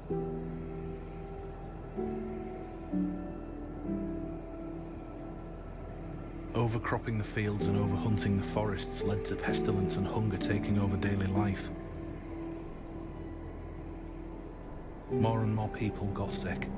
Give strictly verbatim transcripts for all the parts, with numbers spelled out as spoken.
Overcropping the fields and overhunting the forests led to pestilence and hunger taking over daily life. More and more people got sick.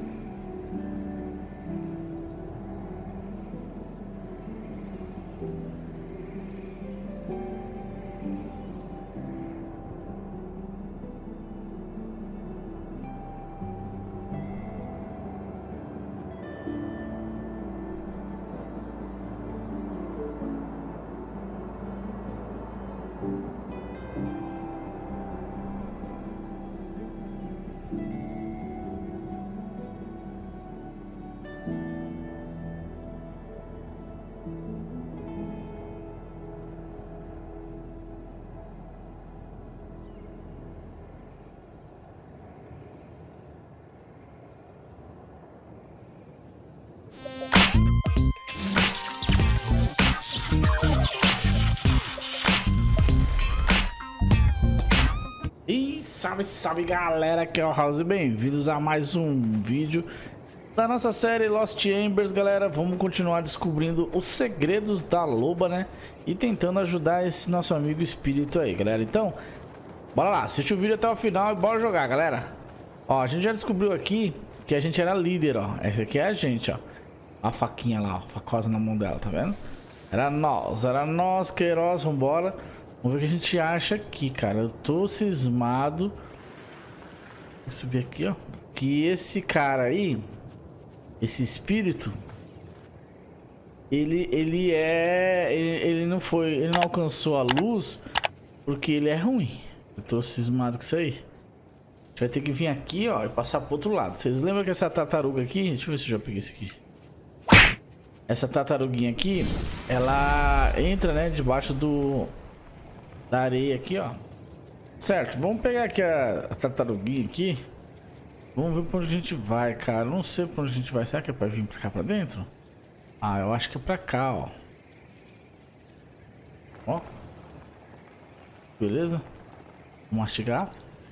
E salve, salve galera, aqui é o House, bem-vindos a mais um vídeo da nossa série Lost Embers, galera. Vamos continuar descobrindo os segredos da loba, né? E tentando ajudar esse nosso amigo espírito aí, galera. Então, bora lá, assiste o vídeo até o final e bora jogar, galera. Ó, a gente já descobriu aqui que a gente era líder, ó. Essa aqui é a gente, ó. A faquinha lá, ó, facosa na mão dela, tá vendo? Era nós, era nós, Queiroz, vambora. Vamos ver o que a gente acha aqui, cara. Eu tô cismado. Vou subir aqui, ó. Que esse cara aí, esse espírito, ele, ele é... Ele, ele não foi... Ele não alcançou a luz porque ele é ruim. Eu tô cismado com isso aí. A gente vai ter que vir aqui, ó, e passar pro outro lado. Vocês lembram que essa tartaruga aqui... Deixa eu ver se eu já peguei isso aqui. Essa tartaruguinha aqui, ela entra, né, debaixo do... da areia aqui, ó. Certo, vamos pegar aqui a, a tartaruguinha aqui. Vamos ver pra onde a gente vai, cara. Não sei pra onde a gente vai. Será que é pra vir pra cá pra dentro? Ah, eu acho que é pra cá, ó. Ó. Beleza. Vamos mastigar.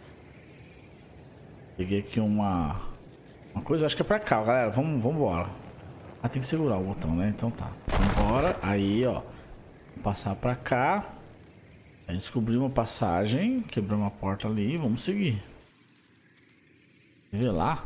Peguei aqui uma... Uma coisa, acho que é pra cá, galera. Vamos, vamos embora. Ah, tem que segurar o botão, né? Então tá. Vambora. Aí, ó. Vou passar pra cá. A gente descobriu uma passagem, quebrou uma porta ali, vamos seguir. Revelar?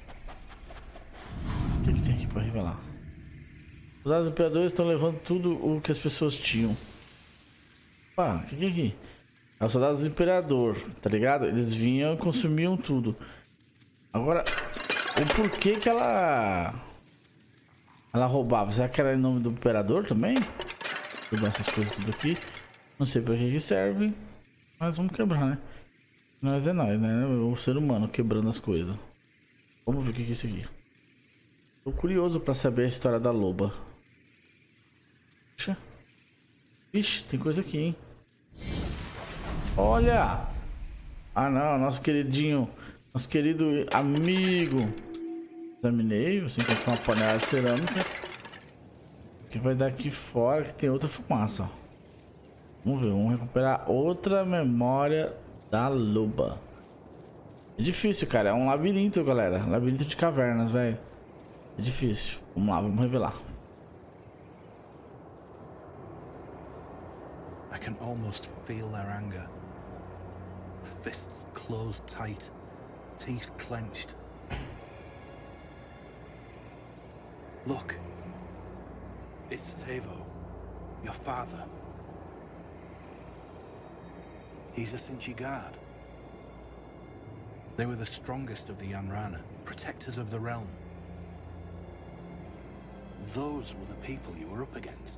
O que, que tem aqui pra revelar? Os soldados imperadores estão levando tudo o que as pessoas tinham. Ah, o que, que é aqui? É os soldados do imperador, tá ligado? Eles vinham e consumiam tudo. Agora, o porquê que ela... Ela roubava? Será que era em nome do imperador também? Quebrar essas coisas tudo aqui. Não sei pra que que serve, mas vamos quebrar, né? Nós é nós, né? O ser humano quebrando as coisas. Vamos ver o que que é isso aqui. Tô curioso pra saber a história da loba. Puxa. Ixi, tem coisa aqui, hein? Olha! Ah não, nosso queridinho, nosso querido amigo. Examinei, você encontrou uma panela de cerâmica. O que vai dar aqui fora que tem outra fumaça, ó. Vamos ver, vamos recuperar outra memória da loba. É difícil, cara. É um labirinto, galera. Labirinto de cavernas, velho. É difícil. Vamos lá, vamos revelar. I can almost feel their anger. Fists closed tight, teeth clenched. Look. It's Tevo, your father. He's a Sinchi guard. They were the strongest of the Yanrana, protectors of the realm. Those were the people you were up against.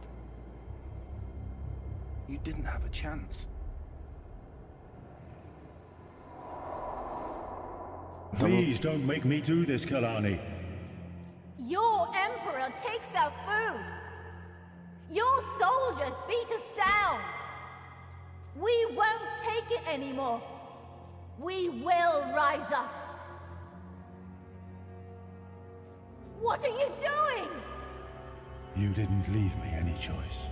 You didn't have a chance. Please don't make me do this, Kalani. Your emperor takes our food. Your soldiers beat us down. We won't take it anymore. We will rise up. What are you doing? You didn't leave me any choice.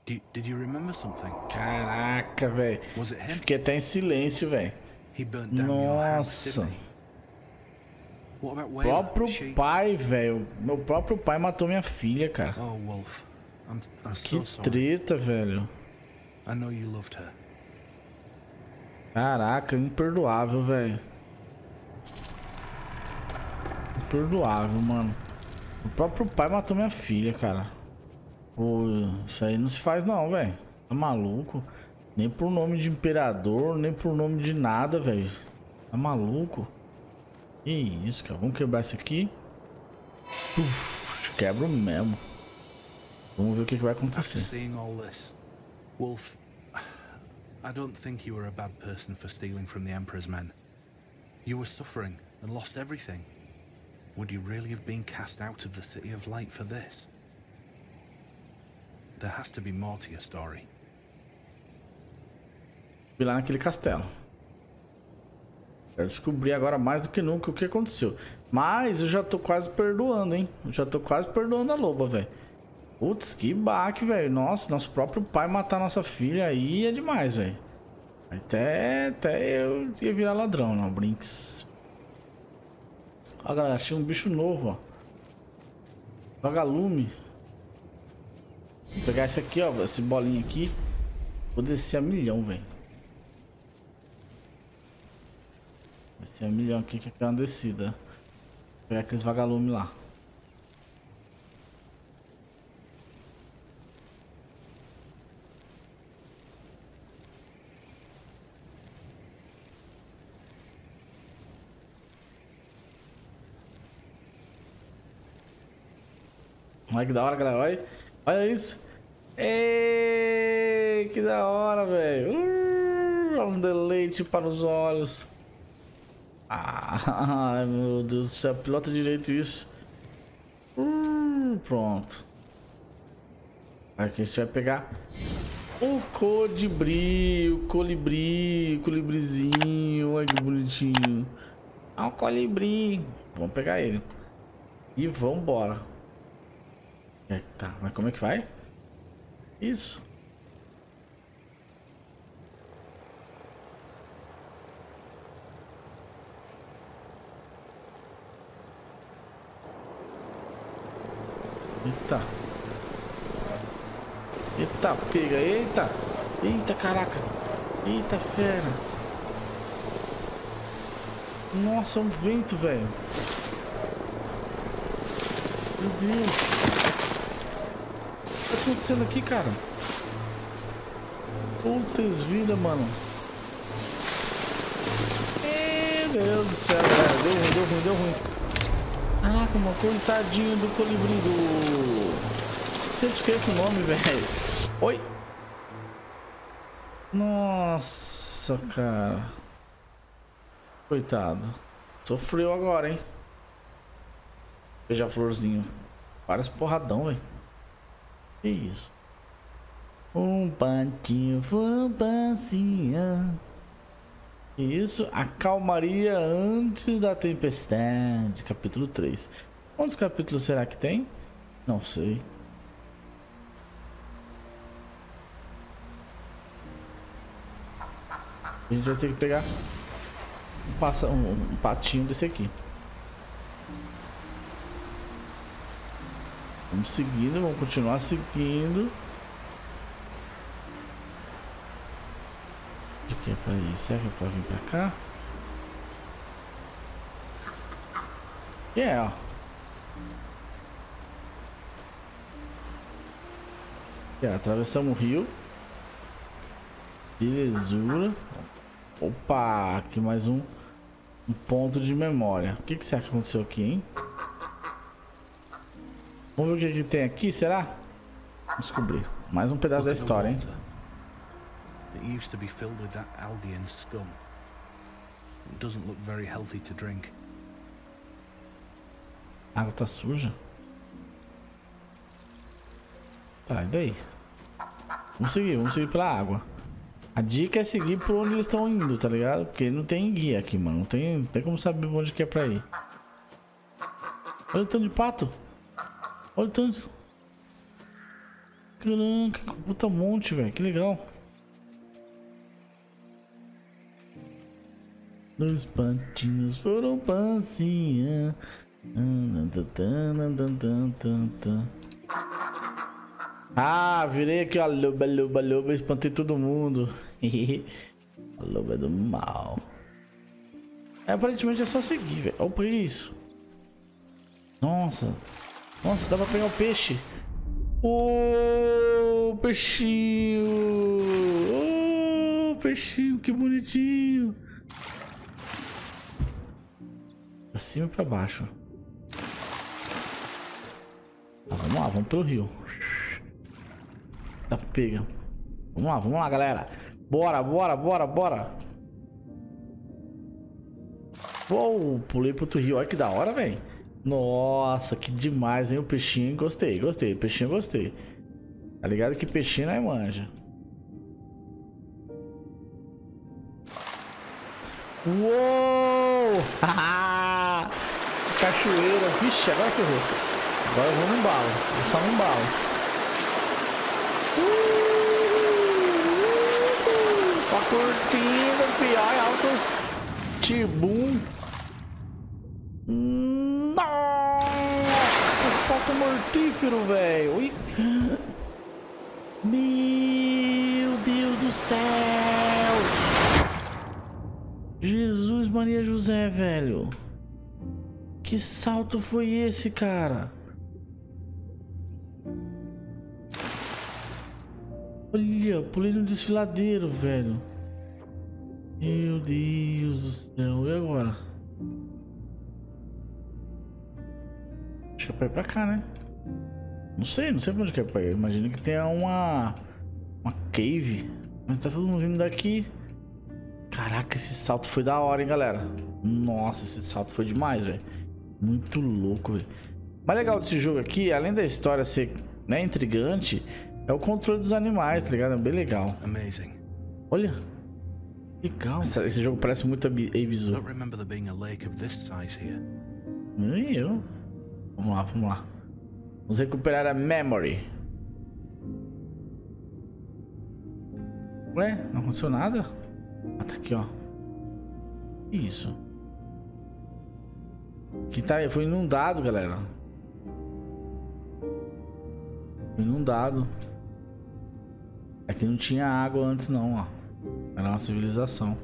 Did, did you remember something? Caraca, velho. Was it him? Fiquei até em silêncio, velho. He burnt down your house, Nossa. didn't he? What about Wayla? Próprio She... pai, velho. Meu próprio pai matou minha filha, cara. Oh, Wolf. I'm, I'm Que so sorry. treta, velho. I know you loved her. Caraca, imperdoável, velho. Imperdoável, mano. O próprio pai matou minha filha, cara. Pô, isso aí não se faz não, velho. Tá maluco? Nem por nome de imperador, nem por nome de nada, velho. Tá maluco? Que isso, cara. Vamos quebrar isso aqui. Uf, quebro mesmo. Vamos ver o que, que vai After acontecer. seeing all this, Wolf, I don't think you were a bad person for stealing from the Emperor's men. You were suffering and lost everything. Would you really have been cast out of the City of Light for this? There has to be more to your story. Fui lá naquele castelo. Quero descobrir agora mais do que nunca o que aconteceu. Mas eu já tô quase perdoando, hein? Eu já tô quase perdoando a loba, velho. Putz, que baque, velho. Nossa, nosso próprio pai matar nossa filha aí é demais, velho. Até, até eu ia virar ladrão, não, Brinks. Ó, galera, achei um bicho novo, ó. Vagalume. Vou pegar esse aqui, ó. Esse bolinho aqui. Vou descer a milhão, velho. Descer a milhão aqui, que aqui é uma descida. Vou pegar aqueles vagalumes lá. Olha que da hora, galera. Olha, olha isso. Ei, que da hora, velho. Uh, um deleite para os olhos. Ah, ai, meu Deus do céu. Pilota direito isso. Uh, pronto. Aqui a gente vai pegar o colibri, o colibri, o colibrizinho. Olha que bonitinho. É um colibri. Vamos pegar ele. E vamos embora. É, tá, mas como é que vai? Isso. Eita. Eita, pega. Eita. Eita, caraca. Eita, fera. Nossa, um vento, velho. Meu Deus. O que tá acontecendo aqui, cara? Putz vida, mano. Meu Deus do céu, galera. Deu ruim, deu ruim, deu ruim. Ah, como uma coitadinha do colibri do... Sempre esqueço o nome, velho. Oi. Nossa, cara. Coitado. Sofreu agora, hein? Veja a florzinho. Várias porradão, velho. Que isso? Um patinho foi passear. Que isso? A calmaria antes da tempestade. Capítulo três. Quantos capítulos será que tem? Não sei. A gente vai ter que pegar um, passa, um, um patinho desse aqui. Vamos seguindo, vamos continuar seguindo. De que é pra ir? Será que é pra vir pra cá? É, yeah, ó. Yeah, atravessamos o rio. Belezura. Opa, aqui mais um, um ponto de memória. O que, que será que aconteceu aqui, hein? Vamos ver o que, que tem aqui, será? Vamos descobrir. Mais um pedaço da história, hein? It used to be filled with that algae and scum. It doesn't look very healthy to drink. A água tá suja. Tá, e daí? Vamos seguir, vamos seguir pela água. A dica é seguir por onde eles estão indo, tá ligado? Porque não tem guia aqui, mano. Não tem, não tem como saber onde que é pra ir. Olha o tanto de pato. Olha o tanto. Caraca, puta monte, velho. Que legal. Dois patinhos foram passear. Ah, virei aqui, ó. Loba, loba, loba. Espantei todo mundo. A loba é do mal. É, aparentemente é só seguir, velho. Olha por isso. Nossa. Nossa, dá pra pegar o peixe. Ô, oh, peixinho. Ô, oh, peixinho, que bonitinho. Pra cima e pra baixo. Ah, vamos lá, vamos pelo rio. Tá, pega. Vamos lá, vamos lá, galera. Bora, bora, bora, bora. Uou, pulei pro outro rio. Olha que da hora, velho. Nossa, que demais, hein? O peixinho, gostei, gostei. Peixinho, gostei. Tá ligado que peixinho não é manja. Uou! Cachoeira. Vixe, agora ferrou. Agora eu vou no embalo. Eu só no embalo. Uh, só curtindo, pior e altas. Tibum. Nossa, salto mortífero, velho. Meu Deus do céu. Jesus Maria José, velho. Que salto foi esse, cara? Olha, pulei no desfiladeiro, velho. Meu Deus do céu. E agora? Acho que é pra ir pra cá, né? Não sei, não sei pra onde que é pra ir. Imagino que tenha uma... Uma cave. Mas tá todo mundo vindo daqui. Caraca, esse salto foi da hora, hein, galera? Nossa, esse salto foi demais, velho. Muito louco, velho. O mais legal desse jogo aqui, além da história ser, né, intrigante, é o controle dos animais, tá ligado? É bem legal. Amazing. Olha. Legal. Essa, esse jogo parece muito Abizu. Don't remember there being a lake of this size here. Nem eu. Vamos lá, vamos lá. Vamos recuperar a memory. Ué, não aconteceu nada? Ah, tá aqui, ó. Que isso? Que tá, foi inundado, galera. Foi inundado. Aqui não tinha água antes, não, ó. Era uma civilização.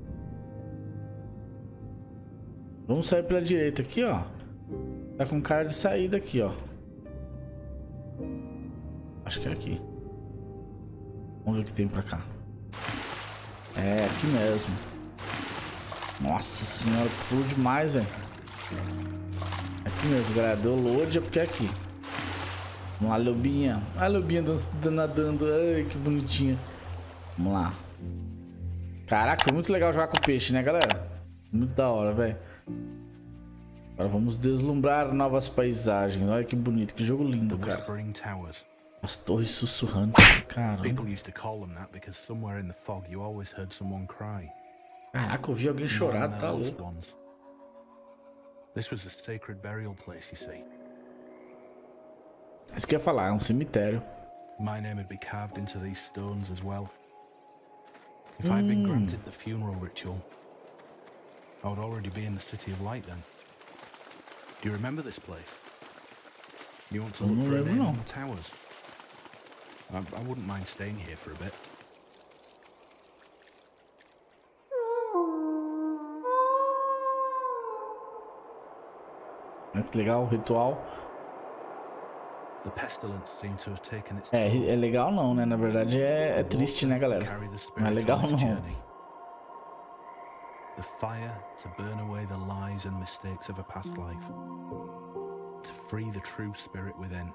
Vamos sair pela direita aqui, ó. Tá com cara de saída aqui, ó. Acho que é aqui. Vamos ver o que tem pra cá. É, aqui mesmo. Nossa senhora, pulo demais, velho. Aqui mesmo, galera. Deu load é porque é aqui. Vamos lá, lobinha. A lobinha nadando. Ai, que bonitinha. Vamos lá. Caraca, foi muito legal jogar com peixe, né, galera? Muito da hora, velho. Agora vamos deslumbrar novas paisagens. Olha que bonito, que jogo lindo, cara. As torres sussurrantes, caramba. Caraca, eu vi alguém chorar, tá louco. This was a sacred burial place, you see. Isso que eu ia falar, é um cemitério. My name would be carved into these stones as well. If I'd been granted the funeral ritual, I would already be in the City of Light then. Do you remember this place? You want to look for a name on the towers? I, I wouldn't mind staying here for a bit. Que legal o ritual. The pestilence seemed to have taken its É, é legal não, né? Na verdade é, é triste, né, galera? Não é legal não. The fire to burn away the lies and mistakes of a past life. To free the true spirit within.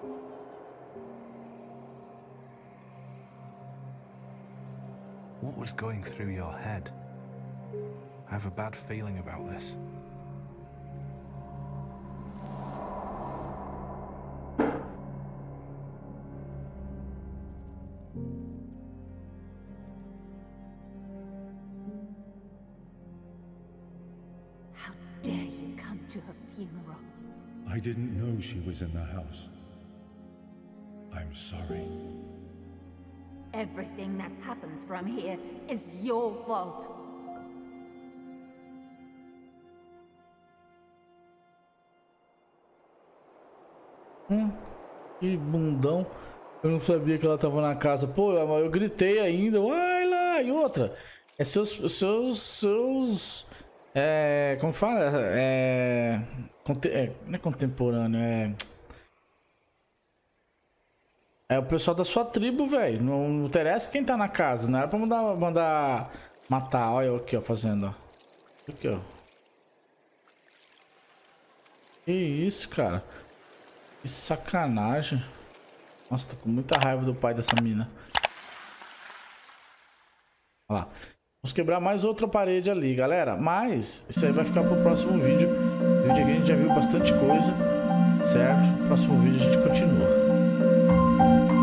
What was going through your head? I have a bad feeling about this. How dare you come to her funeral? I didn't know she was in the house. I'm sorry. Everything that happens from here is your fault. Hum, que bundão. Eu não sabia que ela tava na casa. Pô, eu, eu gritei ainda. Vai lá! E outra. É seus... Seus... Seus... É... Como que fala? É... Conte, é não é contemporâneo, é... É o pessoal da sua tribo, velho. Não, não interessa quem tá na casa. Não era pra mandar, mandar matar. Olha eu aqui, ó, fazendo, ó. Aqui, ó. Que isso, cara. Que sacanagem. Nossa, tô com muita raiva do pai dessa mina. Olha lá. Vamos quebrar mais outra parede ali, galera. Mas isso aí vai ficar pro próximo vídeo. O vídeo aqui a gente já viu bastante coisa. Certo? No próximo vídeo a gente continua.